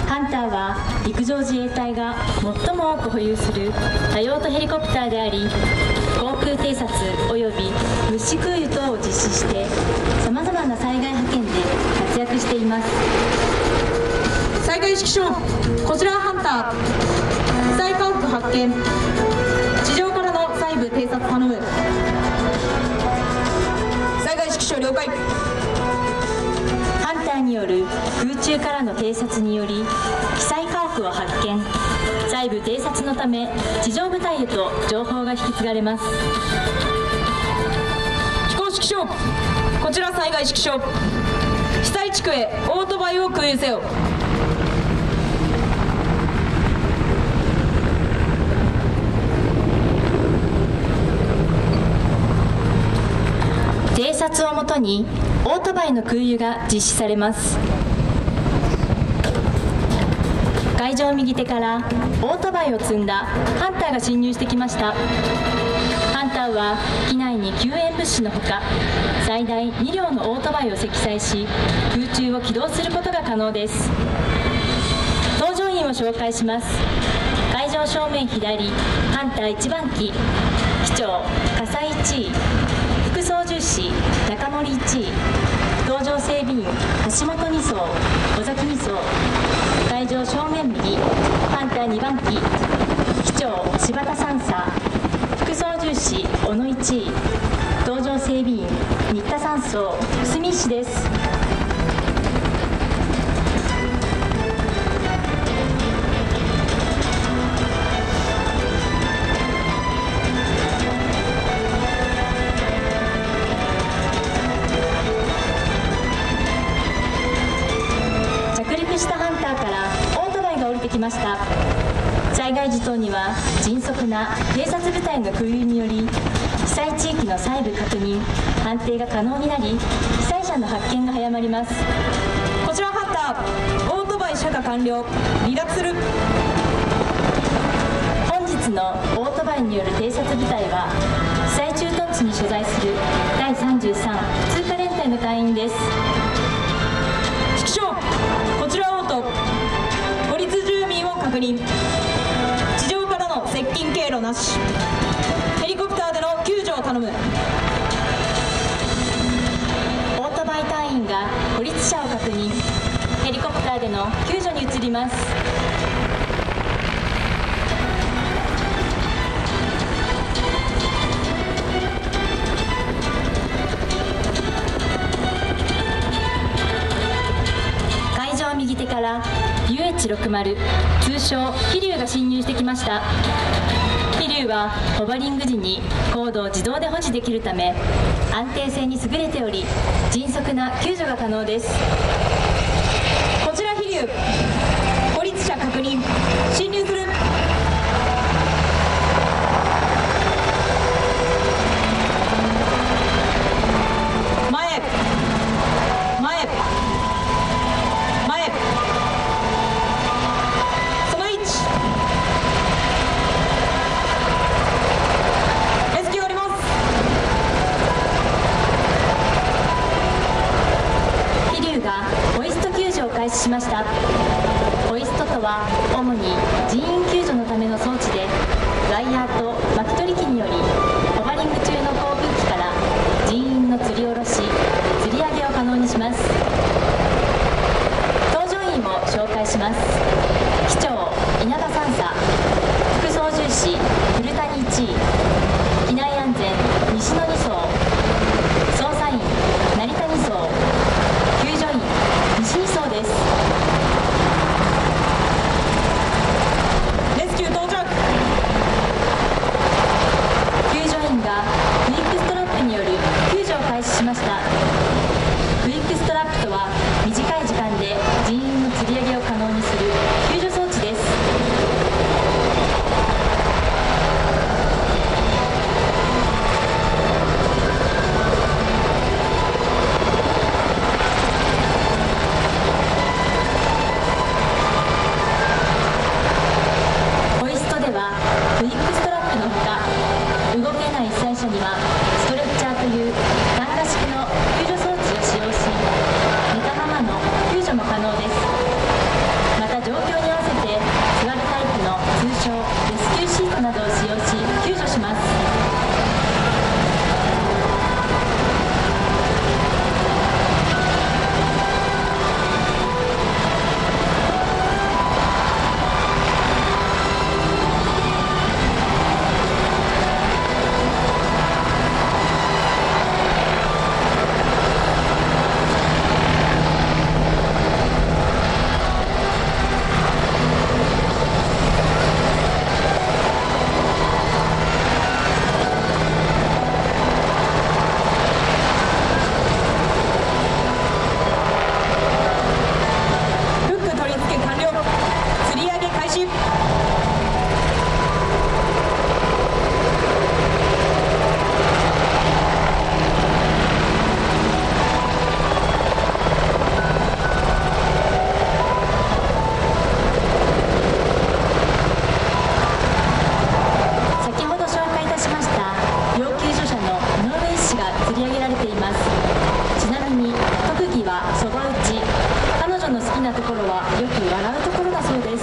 ハンターは陸上自衛隊が最も多く保有する多用途ヘリコプターであり、航空偵察及び物資空輸等を実施してさまざまな災害派遣で活躍しています。 災害指揮所、こちらはハンター。被災家屋発見。地上からの細部偵察頼む。災害指揮所了解。 ハンターによる空中からの偵察により被災家屋を発見、細部偵察のため地上部隊へと情報が引き継がれます。 飛行指揮所、こちら災害指揮所。被災地区へオートバイを空輸せよ。 偵察をもとにオートバイの空輸が実施されます。海上右手からオートバイを積んだハンターが侵入してきました。ハンターは機内に救援物資のほか最大2両のオートバイを積載し、空中を機動することが可能です。搭乗員を紹介します。海上正面左、ハンター1番機機長笠井1位、副操縦士中森1位、搭乗整備員橋本2曹、尾崎2曹。海上正面右、ハンター2番機機長柴田3佐、副操縦士小野1位、搭乗整備員新田3曹、久住氏です。きました。災害時等には迅速な偵察部隊の空輸により被災地域の細部確認・判定が可能になり、被災者の発見が早まります。 こちらハンター、オートバイ車化完了。離脱する。 本日のオートバイによる偵察部隊は被災駐屯地に所在する第33通過連隊の隊員です。 指揮所、こちらオート。確認。地上からの接近経路なし。ヘリコプターでの救助を頼む。 オートバイ隊員が孤立者を確認。ヘリコプターでの救助に移ります。海上右手から UH-60 通称飛龍が侵入してきました。飛龍はホバリング時に高度を自動で保持できるため安定性に優れており迅速な救助が可能です。 こちら飛龍、孤立者確認。侵入する。前前前。その1。レスキューあります。 飛龍がホイスト救助を開始しました。ホイストとは主に人員救助のための装置で、ワイヤーと巻き取り機によりホバリング中の航空機から人員の吊り下ろし、吊り上げを可能にします。搭乗員を紹介します。機長稲田三佐、副操縦士古谷1位、機内安全西野2曹、操作員成田2曹、救助員西2曹です。 レスキュー到着。 救助員がクイックストラップによる救助を開始しました。クイックストラップとは短い時間で人員の吊り上げを可能にする救助装置です。 はよく笑うところだそうです。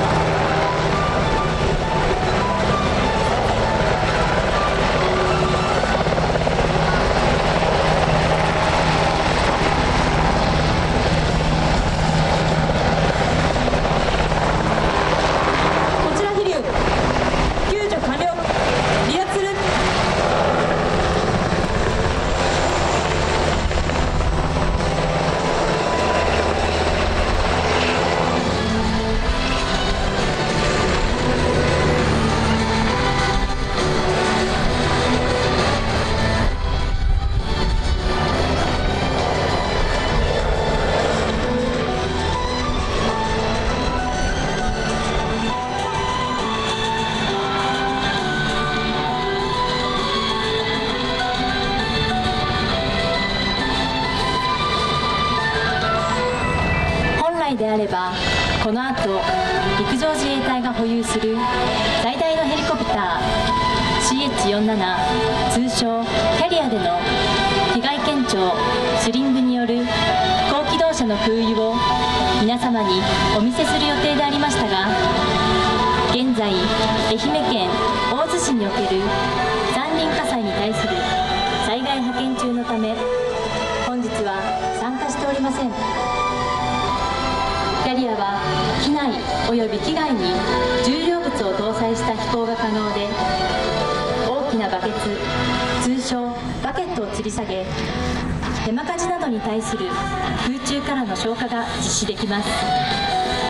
こちら飛龍、救助完了、離脱する。 本来であればこの後陸上自衛隊が保有する最大のヘリコプター CH-47 通称キャリアでの被害検潮スリングによる高機動車の空輸を皆様にお見せする予定でありましたが、現在愛媛県大洲市における山林火災に対する災害派遣中のため本日は参加しておりません。キャリアは機内及び機外に重量物を搭載した飛行が可能で、大きなバケツ通称バケットを吊り下げ山火事などに対する空中からの消火が実施できます。